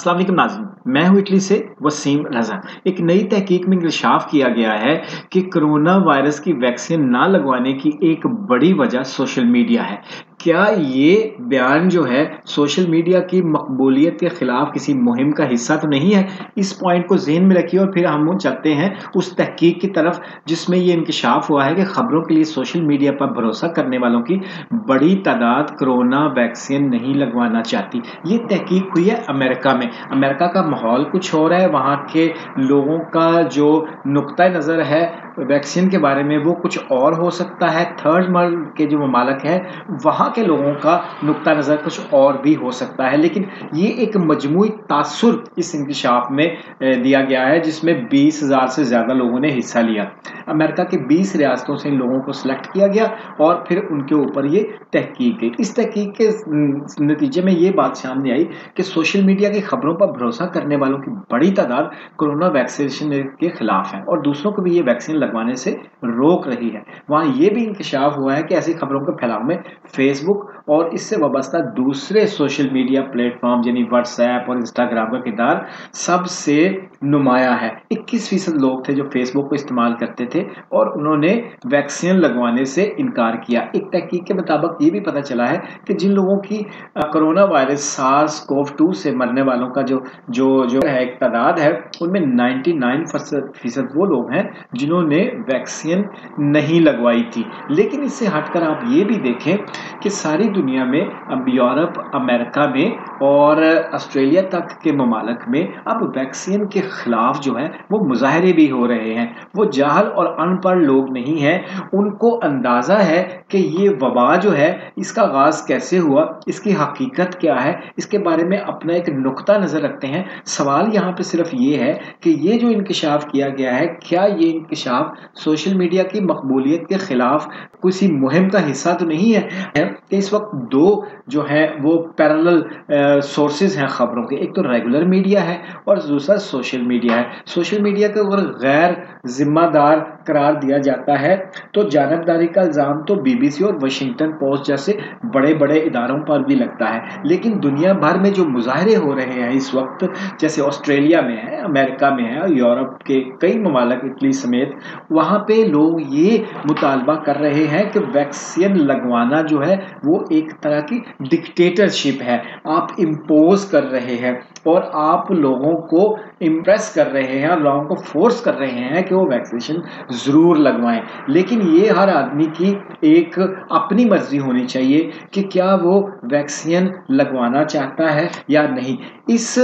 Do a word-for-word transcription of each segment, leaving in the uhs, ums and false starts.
अस्सलाम वालेकुम नाज़रीन, मैं हूँ इटली से वसीम रज़ा। एक नई तहकीक में इंकशाफ किया गया है कि कोरोना वायरस की वैक्सीन ना लगवाने की एक बड़ी वजह सोशल मीडिया है। क्या ये बयान जो है सोशल मीडिया की मकबूलियत के खिलाफ किसी मुहिम का हिस्सा तो नहीं है? इस पॉइंट को ज़हन में रखिए और फिर हम चलते हैं उस तहकीक की तरफ जिसमें ये इंकशाफ हुआ है कि खबरों के लिए सोशल मीडिया पर भरोसा करने वालों की बड़ी तादाद कोरोना वैक्सीन नहीं लगवाना चाहती। ये तहकीक हुई है अमेरिका में। अमेरिका का माहौल कुछ और है, वहाँ के लोगों का जो नुक्ता नज़र है वैक्सीन के बारे में वो कुछ और हो सकता है। थर्ड वर्ल्ड के जो ममालिक हैं वहाँ के लोगों का नुक्ता नज़र कुछ और भी हो सकता है, लेकिन ये एक मजमूई तासुर इस इंकशाफ में दिया गया है जिसमें बीस हज़ार से ज़्यादा लोगों ने हिस्सा लिया। अमेरिका के बीस रियासतों से इन लोगों को सिलेक्ट किया गया और फिर उनके ऊपर ये तहकीक गई। इस तहकीक के नतीजे में ये बात सामने आई कि सोशल मीडिया की खबरों पर भरोसा करने वालों की बड़ी तादाद कोरोना वैक्सीनेशन के खिलाफ है और दूसरों को भी ये वैक्सीन लगवाने से रोक रही है। वहाँ ये भी इंकशाफ हुआ है कि ऐसी खबरों के फैलाव में फेसबुक और इससे वाबस्ता दूसरे सोशल मीडिया प्लेटफॉर्म यानी व्हाट्सएप और इंस्टाग्राम का किरदार सबसे नुमाया है। इक्कीस फीसद लोग थे जो फेसबुक को इस्तेमाल करते थे और उन्होंने वैक्सीन लगवाने से इनकार किया। एक तहकीक के मुताबिक ये भी पता चला है कि जिन लोगों की corona virus SARS CoV two से मरने वालों का जो जो जो है एक तादाद है उनमें निन्यानवे फीसद वो लोग हैं जिन्होंने वैक्सीन नहीं लगवाई थी। लेकिन इससे हटकर आप ये भी देखें कि सारी दुनिया में अब यूरोप, अमेरिका में और ऑस्ट्रेलिया तक के ममालिक में अब वैक्सीन के खिलाफ जो है वो मुजाहरे भी हो रहे हैं। वो जाहल और अनपढ़ लोग नहीं हैं, उनको अंदाज़ा है कि ये वबा जो है इसका आगाज़ कैसे हुआ, इसकी हकीकत क्या है, इसके बारे में अपना एक नुक्ता नज़र रखते हैं। सवाल यहाँ पे सिर्फ ये है कि ये जो इंकशाफ किया गया है क्या ये इंकशाफ सोशल मीडिया की मकबूलियत के खिलाफ किसी मुहिम का हिस्सा तो नहीं है कि इस वक्त दो जो है वो पैरेलल सोर्सेज हैं खबरों के, एक तो रेगुलर मीडिया है और दूसरा सोशल मीडिया है। सोशल मीडिया को अगर गैर जिम्मेदार करार दिया जाता है तो जानबदारी का इल्ज़ाम तो बीबीसी और वाशिंगटन पोस्ट जैसे बड़े बड़े इदारों पर भी लगता है। लेकिन दुनिया भर में जो मुजाहरे हो रहे हैं इस वक्त, जैसे ऑस्ट्रेलिया में है, अमेरिका में है, यूरोप के कई ममालिक इटली समेत, वहाँ पे लोग ये मुतालबा कर रहे हैं कि वैक्सीन लगवाना जो है वो एक तरह की डिक्टेटरशिप है। आप इम्पोज कर रहे हैं और आप लोगों को इम्प्रेस कर रहे हैं और लोगों को फोर्स कर रहे हैं कि वो वैक्सीनेशन ज़रूर लगवाएं। लेकिन ये हर आदमी की एक अपनी मर्जी होनी चाहिए कि क्या वो वैक्सीन लगवाना चाहता है या नहीं। इस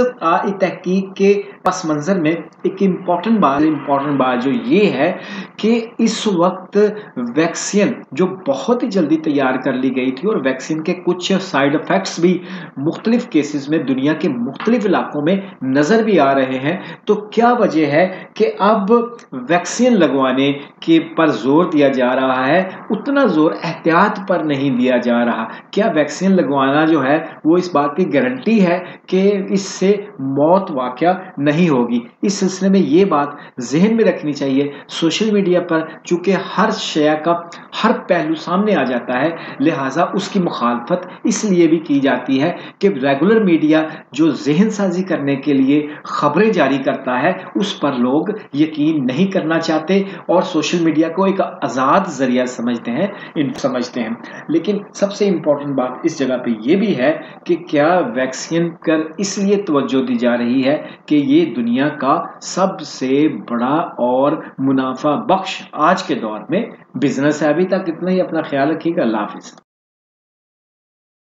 तहकीक के पस मंज़र में एक इम्पॉर्टेंट बात इम्पॉर्टेंट बात जो ये है कि इस वक्त वैक्सीन जो बहुत ही जल्दी तैयार कर ली गई थी और वैक्सीन के कुछ साइड इफ़ेक्ट्स भी मुख्तलिफ केसेस में दुनिया के मुख्तलिफ इलाकों में नज़र भी आ रहे हैं, तो क्या वजह है कि अब वैक्सीन लगवाने के पर जोर दिया जा रहा है, उतना जोर एहतियात पर नहीं दिया जा रहा? क्या वैक्सीन लगवाना जो है वो इस बात की गारंटी है कि इससे मौत वाक़या नहीं होगी? इस सिलसिले में ये बात जहन में रखनी चाहिए। सोशल मीडिया पर चूँकि हर शय का हर पहलू सामने आ जाता है, लिहाजा उसकी मुखालफत इसलिए भी की जाती है कि रेगुलर मीडिया जो जहन साजी करने के लिए खबरें जारी करता है उस पर लोग यकीन नहीं करना चाहते और सोशल मीडिया को एक आज़ाद ज़रिया समझते हैं इन समझते हैं। लेकिन सबसे इम्पोर्टेंट बात इस जगह पे ये भी है कि क्या वैक्सीन कर इसलिए तवज्जो दी जा रही है कि ये दुनिया का सबसे बड़ा और मुनाफा बख्श आज के दौर में बिजनेस है। अभी तक इतना ही, अपना ख्याल रखिएगा। अल्लाह हाफिज़।